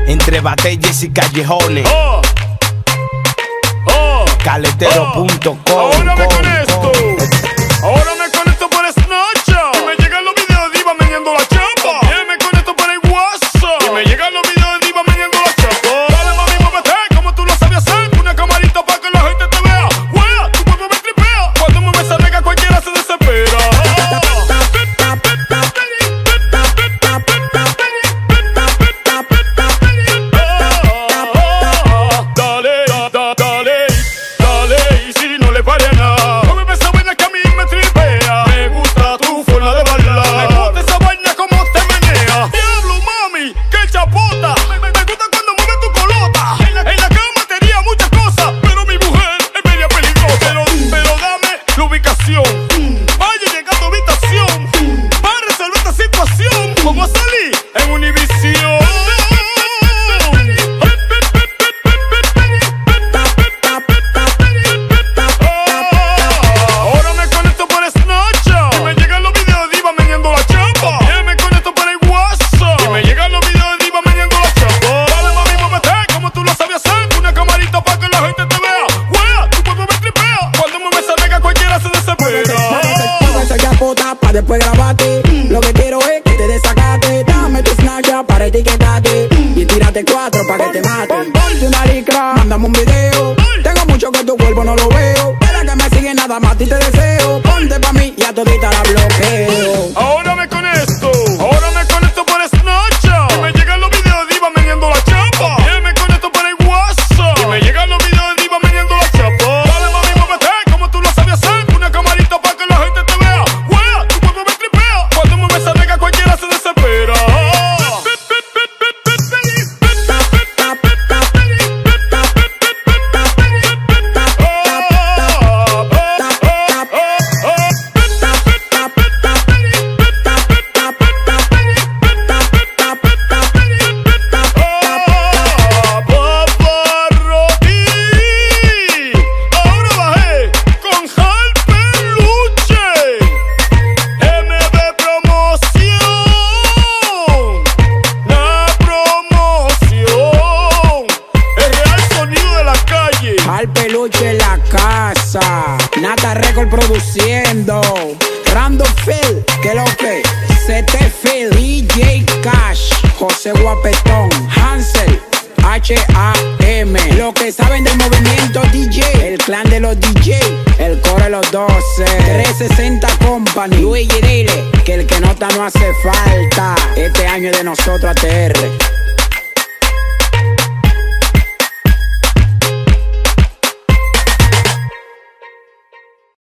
entre batallas y callejones. Caletero.com. Ahora me conecto. Ahora me conecto por Snapchat. Y me llegan los videos de Diva meneando la chapa. Y me conecto por el WhatsApp. Y me llegan los videos de Diva meneando la chapa. Dale mami, muévete como tú lo sabías hacer. Una camarita para que la gente te vea. Wea, tu cuerpo me tripea. Cuando mueves esa nega cualquiera se desespera. Vaya llegando a habitación para resolver esta situación. Como salí en Univision. Ahora me conecto por Snapchat. Y me llegan los videos de Diva meneando la chapa. Y me conecto por el WhatsApp. Y me llegan los videos de Diva meneando la chapa. Dale mami, muévete como tú lo sabías hacer. Una camarita para que la gente te vea. Wea, tu cuerpo me tripea. Cuando mueves esa nega cualquiera se desespera. Pa' después grabarte. Lo que quiero es que te desacate. Dame tu Snapchat para etiquetarte y tírate 4 pa' que te maten. Ponte una licra, mándame un video. Tengo mucho que tu cuerpo no lo veo. Para que me sigue nada más y te deseo. Ponte pa' mí y a todita la bloqueo. Ahora me conecto. Ahora me conecto por Snapchat. Y me llegan los videos de Diva meneando la chapa. Y me conecto por el WhatsApp. Y me llegan los videos de Diva meneando la chapa. Dale mami, muévete como tú lo sabías hacer. Una camarita para que la gente te vea. Wea, tu cuerpo me tripea. Cuando mueves esa nega cualquiera se desespera. Al peluche en la casa, Nata Record produciendo, Random Phil, que lo que, CT Phil, DJ Cash, José Guapetón, Hansel, H.A.M. Lo que saben del movimiento DJ, el clan de los DJ, el coro de los 12, 360 Company, Luigi dile que el que nota no hace falta. Este año es de nosotros ATR.